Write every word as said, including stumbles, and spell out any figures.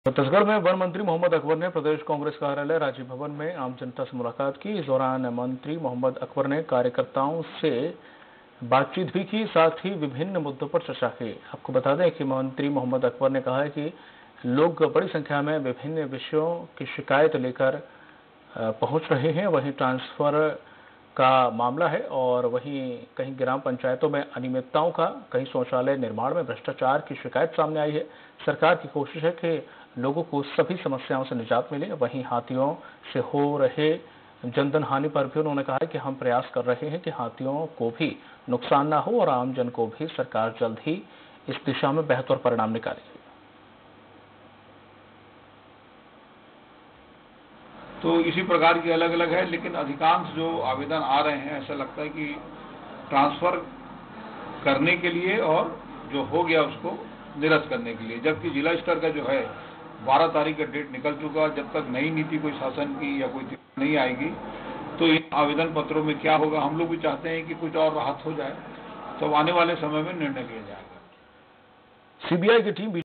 छत्तीसगढ़ में वन मंत्री मोहम्मद अकबर ने प्रदेश कांग्रेस कार्यालय राजीव भवन में आम जनता से मुलाकात की। इस दौरान मंत्री मोहम्मद अकबर ने कार्यकर्ताओं से बातचीत भी की, साथ ही विभिन्न मुद्दों पर चर्चा की। आपको बता दें कि मंत्री मोहम्मद अकबर ने कहा है कि लोग बड़ी संख्या में विभिन्न विषयों की शिकायत लेकर पहुंच रहे हैं। वहीं ट्रांसफर का मामला है और वहीं कहीं ग्राम पंचायतों में अनियमितताओं का, कहीं शौचालय निर्माण में भ्रष्टाचार की शिकायत सामने आई है। सरकार की कोशिश है कि लोगों को सभी समस्याओं से निजात मिले। वहीं हाथियों से हो रहे जनधन हानि पर भी उन्होंने कहा है कि हम प्रयास कर रहे हैं कि हाथियों को भी नुकसान ना हो और आमजन को भी सरकार जल्द ही इस दिशा में बेहतर परिणाम निकालेगी। तो इसी प्रकार की अलग अलग है, लेकिन अधिकांश जो आवेदन आ रहे हैं ऐसा लगता है कि ट्रांसफर करने के लिए और जो हो गया उसको निरस्त करने के लिए, जबकि जिला स्तर का जो है बारह तारीख का डेट निकल चुका। जब तक नई नीति कोई शासन की या कोई नहीं आएगी तो इन आवेदन पत्रों में क्या होगा। हम लोग भी चाहते हैं कि कुछ और राहत हो जाए, तो आने वाले समय में निर्णय लिया जाएगा। सीबीआई की टीम